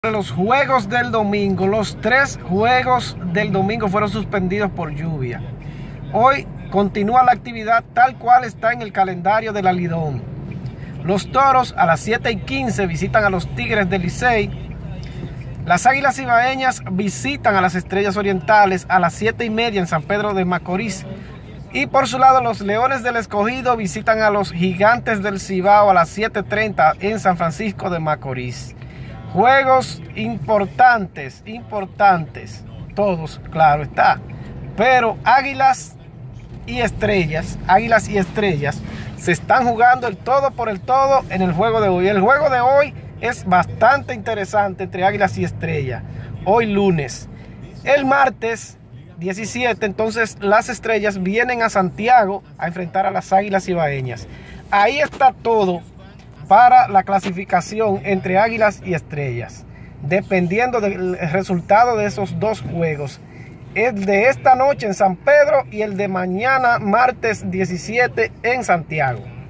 Los juegos del domingo, los 3 juegos del domingo fueron suspendidos por lluvia. Hoy continúa la actividad tal cual está en el calendario del Lidón. Los Toros a las 7:15 visitan a los Tigres del Licey. Las Águilas Cibaeñas visitan a las Estrellas Orientales a las 7:30 en San Pedro de Macorís. Y por su lado, los Leones del Escogido visitan a los Gigantes del Cibao a las 7:30 en San Francisco de Macorís. Juegos importantes, todos, claro está. Pero Águilas y Estrellas se están jugando el todo por el todo en el juego de hoy. El juego de hoy es bastante interesante entre Águilas y Estrellas. Hoy lunes. El martes 17, entonces las Estrellas vienen a Santiago a enfrentar a las Águilas Cibaeñas. Ahí está todo para la clasificación entre Águilas y Estrellas, dependiendo del resultado de esos dos juegos, el de esta noche en San Pedro y el de mañana martes 17 en Santiago.